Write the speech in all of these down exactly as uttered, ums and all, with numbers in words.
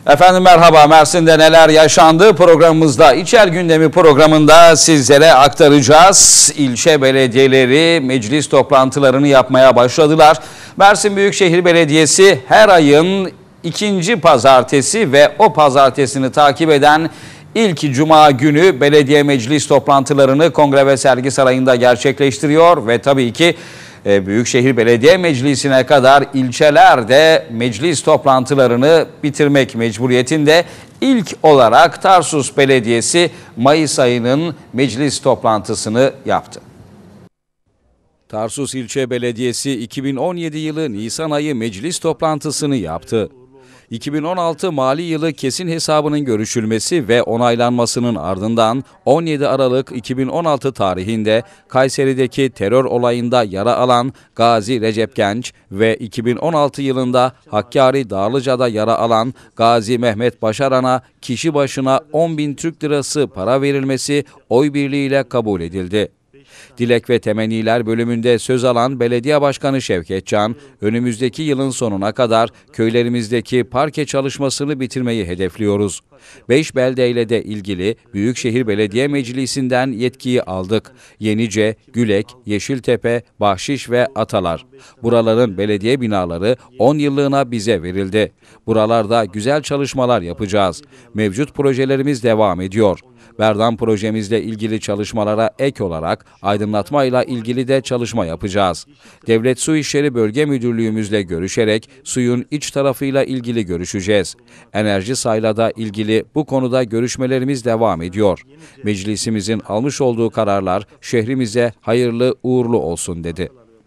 Efendim merhaba, Mersin'de neler yaşandı programımızda, İçer Gündemi programında sizlere aktaracağız. İlçe belediyeleri meclis toplantılarını yapmaya başladılar. Mersin Büyükşehir Belediyesi her ayın ikinci pazartesi ve o pazartesini takip eden ilk cuma günü belediye meclis toplantılarını Kongre ve Sergi Sarayı'nda gerçekleştiriyor ve tabii ki Büyükşehir Belediye Meclisi'ne kadar ilçelerde meclis toplantılarını bitirmek mecburiyetinde. İlk olarak Tarsus Belediyesi Mayıs ayının meclis toplantısını yaptı. Tarsus İlçe Belediyesi iki bin on yedi yılı Nisan ayı meclis toplantısını yaptı. iki bin on altı mali yılı kesin hesabının görüşülmesi ve onaylanmasının ardından on yedi Aralık iki bin on altı tarihinde Kayseri'deki terör olayında yara alan Gazi Recep Genç ve iki bin on altı yılında Hakkari Dağlıca'da yara alan Gazi Mehmet Başaran'a kişi başına on bin Türk lirası para verilmesi oy birliğiyle kabul edildi. Dilek ve Temenniler bölümünde söz alan Belediye Başkanı Şevket Can, önümüzdeki yılın sonuna kadar köylerimizdeki parke çalışmasını bitirmeyi hedefliyoruz. Beş beldeyle de ilgili Büyükşehir Belediye Meclisi'nden yetkiyi aldık. Yenice, Gülek, Yeşiltepe, Bahşiş ve Atalar. Buraların belediye binaları on yıllığına bize verildi. Buralarda güzel çalışmalar yapacağız. Mevcut projelerimiz devam ediyor. Berdan projemizle ilgili çalışmalara ek olarak aydınlatmayla ilgili de çalışma yapacağız. Devlet Su İşleri Bölge Müdürlüğümüzle görüşerek suyun iç tarafıyla ilgili görüşeceğiz. Enerji Say'la da ilgili bu konuda görüşmelerimiz devam ediyor. Meclisimizin almış olduğu kararlar şehrimize hayırlı uğurlu olsun dedi.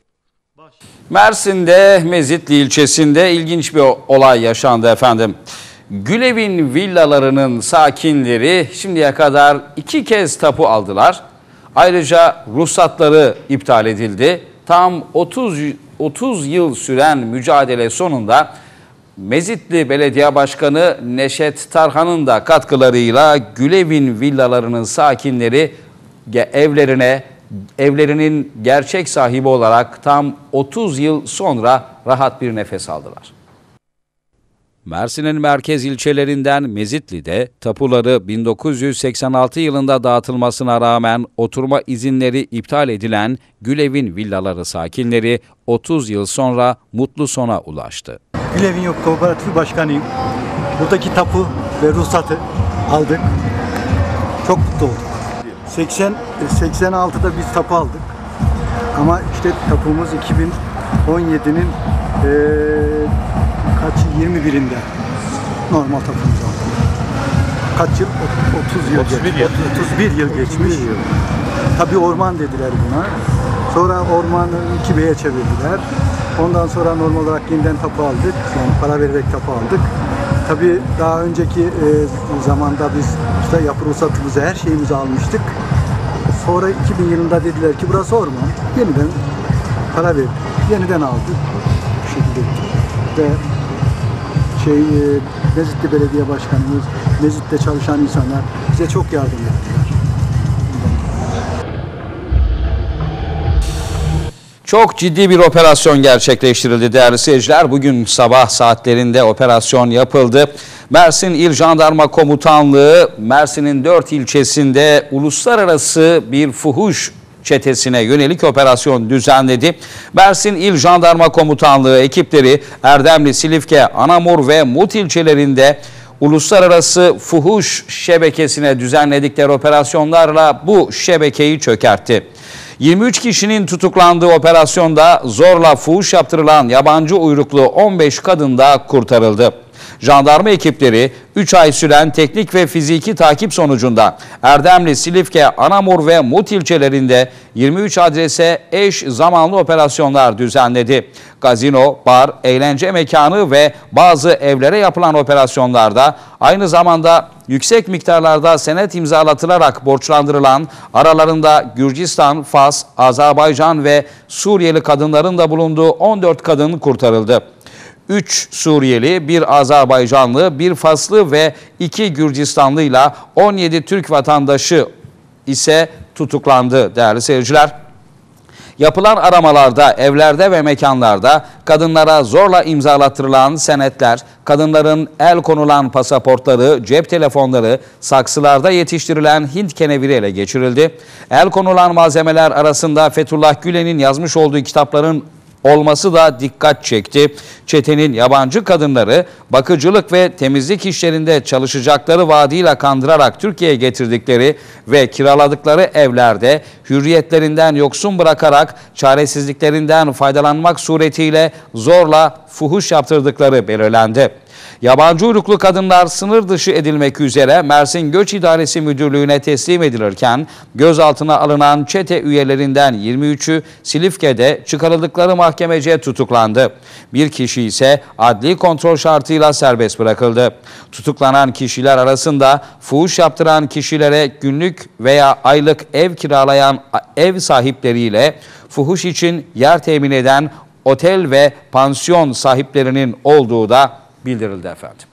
Mersin'de Mezitli ilçesinde ilginç bir olay yaşandı efendim. Gülevin villalarının sakinleri şimdiye kadar iki kez tapu aldılar. Ayrıca ruhsatları iptal edildi. Tam otuz, otuz yıl süren mücadele sonunda Mezitli Belediye Başkanı Neşet Tarhan'ın da katkılarıyla Gülevin villalarının sakinleri evlerine, evlerinin gerçek sahibi olarak tam otuz yıl sonra rahat bir nefes aldılar. Mersin'in merkez ilçelerinden Mezitli'de tapuları bin dokuz yüz seksen altı yılında dağıtılmasına rağmen oturma izinleri iptal edilen Gülevin villaları sakinleri otuz yıl sonra mutlu sona ulaştı. Gülevin Yok Kooperatifi Başkanıyım. Buradaki tapu ve ruhsatı aldık. Çok mutlu olduk. seksen, seksen altıda biz tapu aldık. Ama işte tapumuz iki bin on yedi'nin ee, kaç yirmi bir'inde normal tapumuz aldık. Kaç yıl? otuz yıl otuz bir geçmiş. otuz bir yıl geçmiş. Tabii orman dediler buna. Sonra ormanı iki B'ye çevirdiler. Ondan sonra normal olarak yeniden tapu aldık. Yani para vererek tapu aldık. Tabii daha önceki e, zamanda biz işte yapı ruhsatımızı, her şeyimizi almıştık. Sonra iki bin yılında dediler ki burası orman. Yeniden para verdik. Yeniden aldık. Bu şekilde. Ve şey e, Mezitli Belediye Başkanımız, Mezit'te çalışan insanlar bize çok yardım ettiler. Çok ciddi bir operasyon gerçekleştirildi değerli seyirciler. Bugün sabah saatlerinde operasyon yapıldı. Mersin İl Jandarma Komutanlığı Mersin'in dört ilçesinde uluslararası bir fuhuş çetesine yönelik operasyon düzenledi. Mersin İl Jandarma Komutanlığı ekipleri Erdemli, Silifke, Anamur ve Mut ilçelerinde uluslararası fuhuş şebekesine düzenledikleri operasyonlarla bu şebekeyi çökertti. yirmi üç kişinin tutuklandığı operasyonda zorla fuhuş yaptırılan yabancı uyruklu on beş kadın da kurtarıldı. Jandarma ekipleri üç ay süren teknik ve fiziki takip sonucunda Erdemli, Silifke, Anamur ve Mut ilçelerinde yirmi üç adrese eş zamanlı operasyonlar düzenledi. Gazino, bar, eğlence mekanı ve bazı evlere yapılan operasyonlarda aynı zamanda yüksek miktarlarda senet imzalatılarak borçlandırılan, aralarında Gürcistan, Fas, Azerbaycan ve Suriyeli kadınların da bulunduğu on dört kadın kurtarıldı. üç Suriyeli, bir Azerbaycanlı, bir Faslı ve iki Gürcistanlıyla on yedi Türk vatandaşı ise tutuklandı değerli seyirciler. Yapılan aramalarda evlerde ve mekanlarda kadınlara zorla imzalattırılan senetler, kadınların el konulan pasaportları, cep telefonları, saksılarda yetiştirilen Hint keneviri ele geçirildi. El konulan malzemeler arasında Fethullah Gülen'in yazmış olduğu kitapların olması da dikkat çekti. Çetenin yabancı kadınları bakıcılık ve temizlik işlerinde çalışacakları vaadiyle kandırarak Türkiye'ye getirdikleri ve kiraladıkları evlerde hürriyetlerinden yoksun bırakarak çaresizliklerinden faydalanmak suretiyle zorla fuhuş yaptırdıkları belirlendi. Yabancı uyruklu kadınlar sınır dışı edilmek üzere Mersin Göç İdaresi Müdürlüğü'ne teslim edilirken gözaltına alınan çete üyelerinden yirmi üçü Silifke'de çıkarıldıkları mahkemece tutuklandı. Bir kişi ise adli kontrol şartıyla serbest bırakıldı. Tutuklanan kişiler arasında fuhuş yaptıran kişilere günlük veya aylık ev kiralayan ev sahipleriyle fuhuş için yer temin eden otel ve pansiyon sahiplerinin olduğu da bildirildi efendim.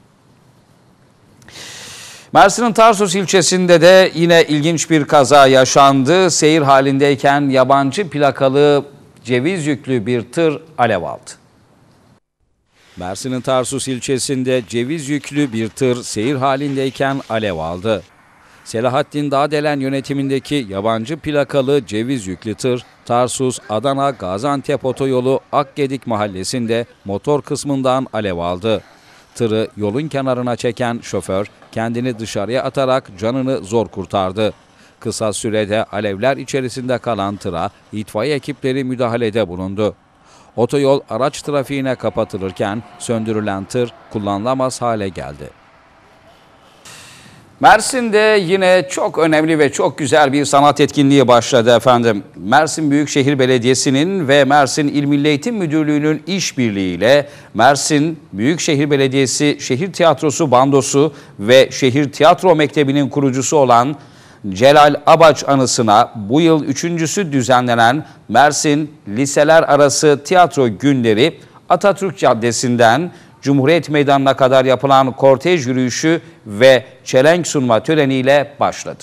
Mersin'in Tarsus ilçesinde de yine ilginç bir kaza yaşandı. Seyir halindeyken yabancı plakalı ceviz yüklü bir tır alev aldı. Mersin'in Tarsus ilçesinde ceviz yüklü bir tır seyir halindeyken alev aldı. Selahattin Dağdelen yönetimindeki yabancı plakalı ceviz yüklü tır, Tarsus-Adana-Gaziantep otoyolu Akgedik mahallesinde motor kısmından alev aldı. Tırı yolun kenarına çeken şoför kendini dışarıya atarak canını zor kurtardı. Kısa sürede alevler içerisinde kalan tıra itfaiye ekipleri müdahalede bulundu. Otoyol araç trafiğine kapatılırken söndürülen tır kullanılamaz hale geldi. Mersin'de yine çok önemli ve çok güzel bir sanat etkinliği başladı efendim. Mersin Büyükşehir Belediyesi'nin ve Mersin İl Milli Eğitim Müdürlüğü'nün işbirliğiyle Mersin Büyükşehir Belediyesi Şehir Tiyatrosu Bandosu ve Şehir Tiyatro Mektebi'nin kurucusu olan Celal Abaç anısına bu yıl üçüncüsü düzenlenen Mersin Liseler Arası Tiyatro Günleri Atatürk Caddesi'nden Cumhuriyet Meydanı'na kadar yapılan kortej yürüyüşü ve çelenk sunma töreniyle başladı.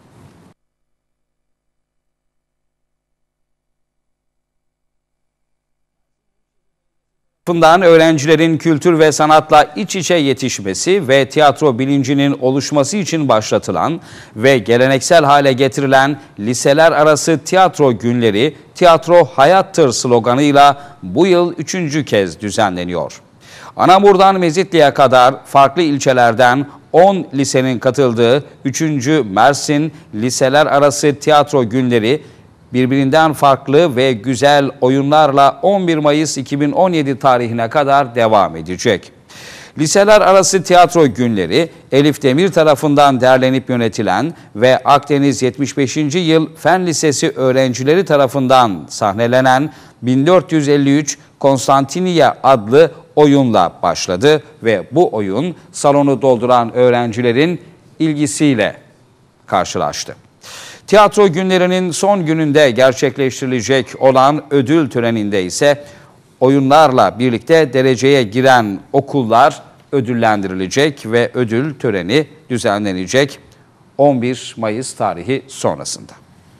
Bundan öğrencilerin kültür ve sanatla iç içe yetişmesi ve tiyatro bilincinin oluşması için başlatılan ve geleneksel hale getirilen Liseler Arası Tiyatro Günleri "Tiyatro Hayattır" sloganıyla bu yıl üçüncü kez düzenleniyor. Anamur'dan Mezitli'ye kadar farklı ilçelerden on lisenin katıldığı üçüncü Mersin Liseler Arası Tiyatro Günleri birbirinden farklı ve güzel oyunlarla on bir Mayıs iki bin on yedi tarihine kadar devam edecek. Liseler Arası Tiyatro Günleri Elif Demir tarafından derlenip yönetilen ve Akdeniz yetmiş beşinci Yıl Fen Lisesi öğrencileri tarafından sahnelenen bin dört yüz elli üç Konstantiniye adlı oyunla başladı ve bu oyun salonu dolduran öğrencilerin ilgisiyle karşılaştı. Tiyatro günlerinin son gününde gerçekleştirilecek olan ödül töreninde ise oyunlarla birlikte dereceye giren okullar ödüllendirilecek ve ödül töreni düzenlenecek on bir Mayıs tarihi sonrasında.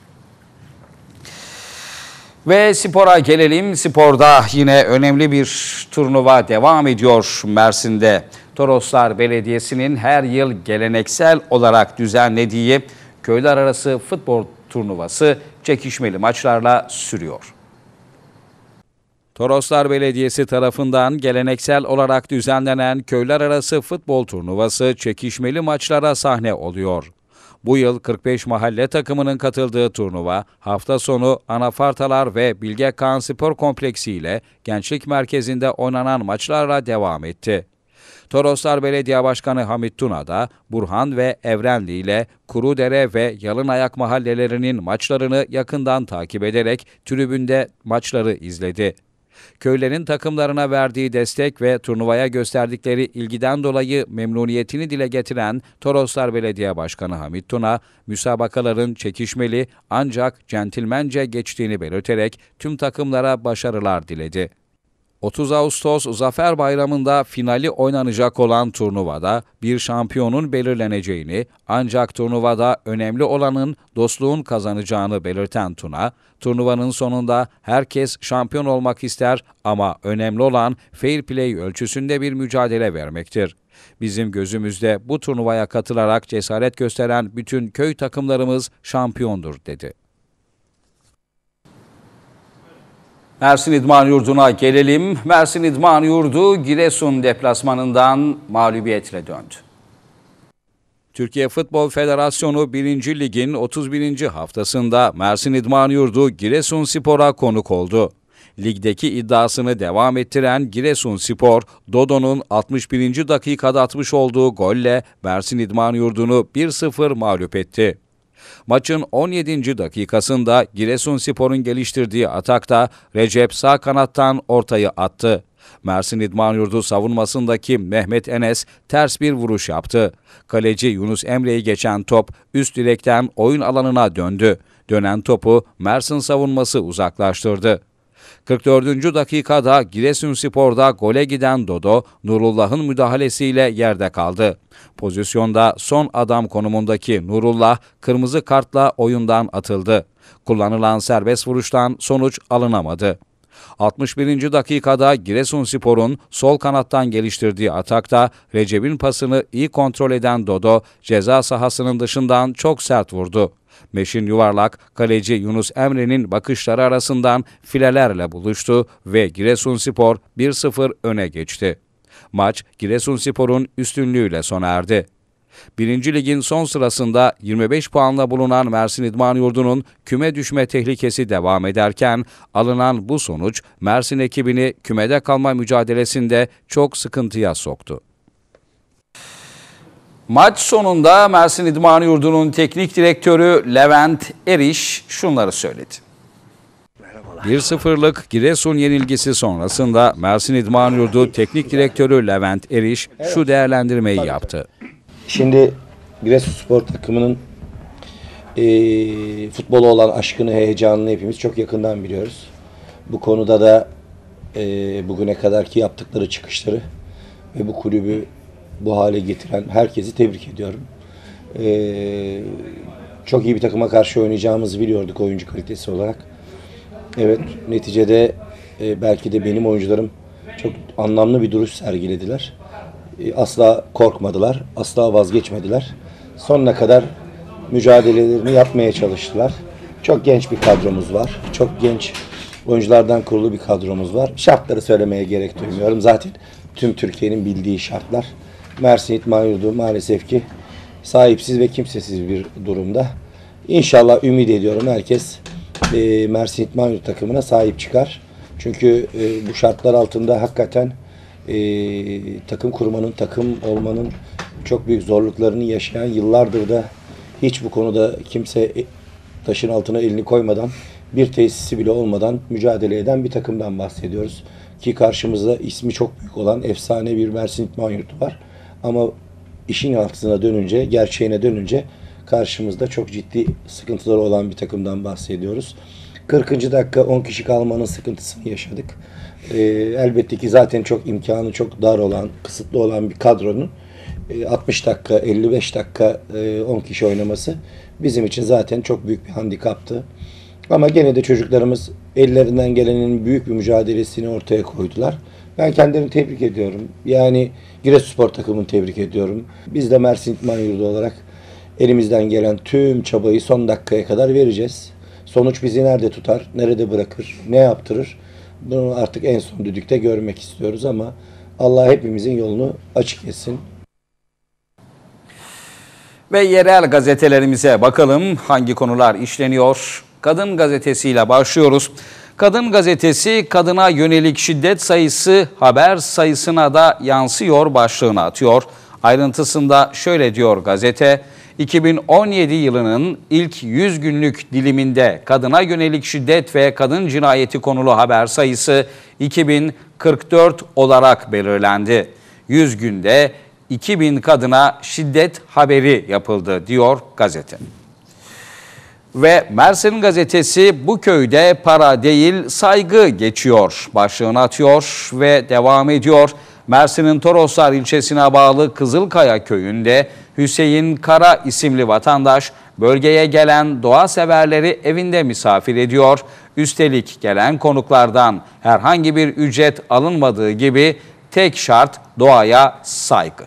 Ve spora gelelim. Sporda yine önemli bir turnuva devam ediyor Mersin'de. Toroslar Belediyesi'nin her yıl geleneksel olarak düzenlediği köyler arası futbol turnuvası çekişmeli maçlarla sürüyor. Toroslar Belediyesi tarafından geleneksel olarak düzenlenen köyler arası futbol turnuvası çekişmeli maçlara sahne oluyor. Bu yıl kırk beş mahalle takımının katıldığı turnuva hafta sonu Anafartalar ve Bilge Kağan Spor Kompleksi ile Gençlik Merkezi'nde oynanan maçlarla devam etti. Toroslar Belediye Başkanı Hamit Tuna da Burhan ve Evrenli ile Kurudere ve Yalınayak mahallelerinin maçlarını yakından takip ederek tribünde maçları izledi. Köylerin takımlarına verdiği destek ve turnuvaya gösterdikleri ilgiden dolayı memnuniyetini dile getiren Toroslar Belediye Başkanı Hamit Tuna, müsabakaların çekişmeli ancak centilmence geçtiğini belirterek tüm takımlara başarılar diledi. otuz Ağustos Zafer Bayramı'nda finali oynanacak olan turnuvada bir şampiyonun belirleneceğini, ancak turnuvada önemli olanın dostluğun kazanacağını belirten Tuna, turnuvanın sonunda herkes şampiyon olmak ister ama önemli olan fair play ölçüsünde bir mücadele vermektir. Bizim gözümüzde bu turnuvaya katılarak cesaret gösteren bütün köy takımlarımız şampiyondur, dedi. Mersin İdman Yurdu'na gelelim. Mersin İdman Yurdu Giresun deplasmanından mağlubiyetle döndü. Türkiye Futbol Federasyonu birinci Lig'in otuz birinci haftasında Mersin İdman Yurdu Giresunspor'a konuk oldu. Ligdeki iddiasını devam ettiren Giresunspor, Dodo'nun altmış birinci dakikada atmış olduğu golle Mersin İdman Yurdu'nu bir sıfır mağlup etti. Maçın on yedinci dakikasında Giresunspor'un geliştirdiği atakta Recep sağ kanattan ortayı attı. Mersin İdman Yurdu savunmasındaki Mehmet Enes ters bir vuruş yaptı. Kaleci Yunus Emre'yi geçen top üst direkten oyun alanına döndü. Dönen topu Mersin savunması uzaklaştırdı. kırk dördüncü dakikada Giresunspor'da gole giden Dodo, Nurullah'ın müdahalesiyle yerde kaldı. Pozisyonda son adam konumundaki Nurullah kırmızı kartla oyundan atıldı. Kullanılan serbest vuruştan sonuç alınamadı. altmış birinci dakikada Giresunspor'un sol kanattan geliştirdiği atakta Recep'in pasını iyi kontrol eden Dodo ceza sahasının dışından çok sert vurdu. Meşin yuvarlak kaleci Yunus Emre'nin bakışları arasından filelerle buluştu ve Giresunspor bir sıfır öne geçti. Maç Giresunspor'un üstünlüğüyle sona erdi. Birinci Lig'in son sırasında yirmi beş puanla bulunan Mersin İdman Yurdu'nun küme düşme tehlikesi devam ederken alınan bu sonuç Mersin ekibini kümede kalma mücadelesinde çok sıkıntıya soktu. Maç sonunda Mersin İdman Yurdu'nun teknik direktörü Levent Eriş şunları söyledi. bir sıfırlık Giresun yenilgisi sonrasında Mersin İdman Yurdu teknik direktörü Levent Eriş şu değerlendirmeyi yaptı. Şimdi Giresunspor takımının e, futbola olan aşkını, heyecanını hepimiz çok yakından biliyoruz. Bu konuda da e, bugüne kadarki yaptıkları çıkışları ve bu kulübü bu hale getiren herkesi tebrik ediyorum. E, çok iyi bir takıma karşı oynayacağımızı biliyorduk oyuncu kalitesi olarak. Evet, neticede e, belki de benim oyuncularım çok anlamlı bir duruş sergilediler. Asla korkmadılar, asla vazgeçmediler. Sonuna kadar mücadelelerini yapmaya çalıştılar. Çok genç bir kadromuz var. Çok genç oyunculardan kurulu bir kadromuz var. Şartları söylemeye gerek duymuyorum. Zaten tüm Türkiye'nin bildiği şartlar. Mersin İdman Yurdu maalesef ki sahipsiz ve kimsesiz bir durumda. İnşallah ümit ediyorum herkes e, Mersin İdman Yurdu takımına sahip çıkar. Çünkü e, bu şartlar altında hakikaten e, takım kurmanın, takım olmanın çok büyük zorluklarını yaşayan, yıllardır da hiç bu konuda kimse taşın altına elini koymadan, bir tesisi bile olmadan mücadele eden bir takımdan bahsediyoruz. Ki karşımızda ismi çok büyük olan efsane bir Mersin İdman Yurdu var. Ama işin aksına dönünce, gerçeğine dönünce karşımızda çok ciddi sıkıntıları olan bir takımdan bahsediyoruz. kırkıncı dakika on kişi kalmanın sıkıntısını yaşadık. Ee, elbette ki zaten çok imkanı çok dar olan, kısıtlı olan bir kadronun e, altmış dakika, elli beş dakika e, on kişi oynaması bizim için zaten çok büyük bir handikaptı. Ama gene de çocuklarımız ellerinden gelenin büyük bir mücadelesini ortaya koydular. Ben kendilerini tebrik ediyorum. Yani Giresunspor takımını tebrik ediyorum. Biz de Mersin İdman Yurdu olarak elimizden gelen tüm çabayı son dakikaya kadar vereceğiz. Sonuç bizi nerede tutar, nerede bırakır, ne yaptırır? Bunu artık en son düdükte görmek istiyoruz ama Allah hepimizin yolunu açık etsin. Ve yerel gazetelerimize bakalım hangi konular işleniyor. Kadın gazetesiyle başlıyoruz. Kadın gazetesi kadına yönelik şiddet sayısı haber sayısına da yansıyor başlığını atıyor. Ayrıntısında şöyle diyor gazete. iki bin on yedi yılının ilk yüz günlük diliminde kadına yönelik şiddet ve kadın cinayeti konulu haber sayısı iki bin kırk dört olarak belirlendi. yüz günde iki bin kadına şiddet haberi yapıldı diyor gazete. Ve Mersin gazetesi bu köyde para değil saygı geçiyor başlığını atıyor ve devam ediyor. Mersin'in Toroslar ilçesine bağlı Kızılkaya köyünde Hüseyin Kara isimli vatandaş bölgeye gelen doğa severleri evinde misafir ediyor. Üstelik gelen konuklardan herhangi bir ücret alınmadığı gibi tek şart doğaya saygı.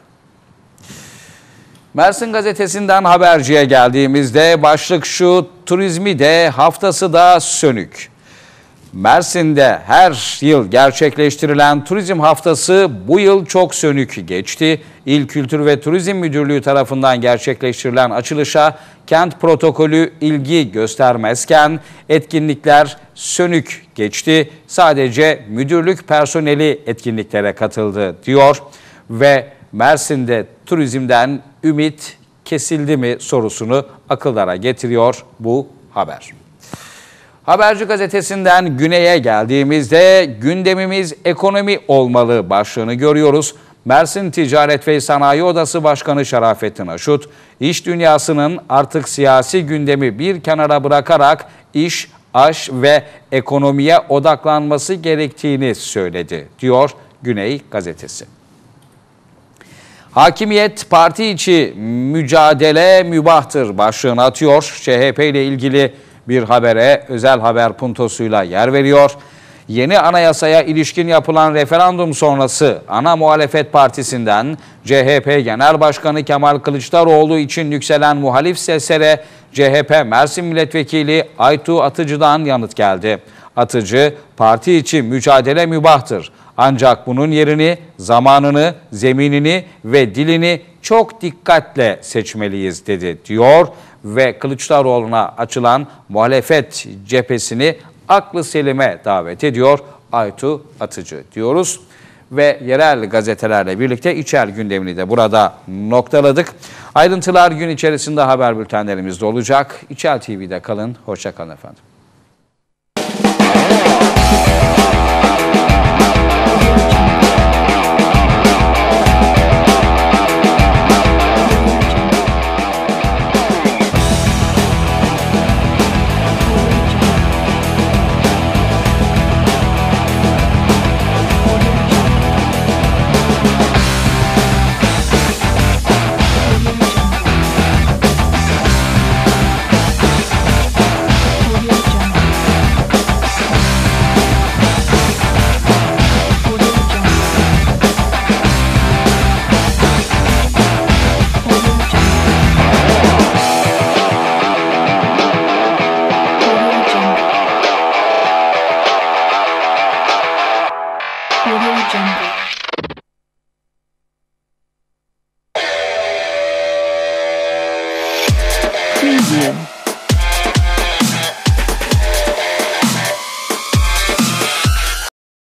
Mersin gazetesinden haberciye geldiğimizde başlık şu: turizmi de haftası da sönük. Mersin'de her yıl gerçekleştirilen turizm haftası bu yıl çok sönük geçti. İl Kültür ve Turizm Müdürlüğü tarafından gerçekleştirilen açılışa kent protokolü ilgi göstermezken etkinlikler sönük geçti. Sadece müdürlük personeli etkinliklere katıldı diyor ve Mersin'de turizmden ümit kesildi mi sorusunu akıllara getiriyor bu haber. Haberci gazetesinden Güney'e geldiğimizde gündemimiz ekonomi olmalı başlığını görüyoruz. Mersin Ticaret ve Sanayi Odası Başkanı Şerafettin Aşut, iş dünyasının artık siyasi gündemi bir kenara bırakarak iş, aş ve ekonomiye odaklanması gerektiğini söyledi, diyor Güney gazetesi. Hakimiyet parti içi mücadele mübahtır başlığını atıyor. C H P ile ilgili bir habere özel haber puntosuyla yer veriyor. Yeni anayasaya ilişkin yapılan referandum sonrası ana muhalefet partisinden C H P Genel Başkanı Kemal Kılıçdaroğlu için yükselen muhalif seslere C H P Mersin Milletvekili Aytu Atıcı'dan yanıt geldi. Atıcı, parti içi mücadele mübahtır. Ancak bunun yerini, zamanını, zeminini ve dilini çok dikkatle seçmeliyiz dedi diyor ve Kılıçdaroğlu'na açılan muhalefet cephesini aklı selime davet ediyor Aytu Atıcı diyoruz. Ve yerel gazetelerle birlikte içer gündemini de burada noktaladık. Ayrıntılar gün içerisinde haber bültenlerimizde olacak. İçel T V'de kalın, hoşça kalın efendim. Audio Jungle.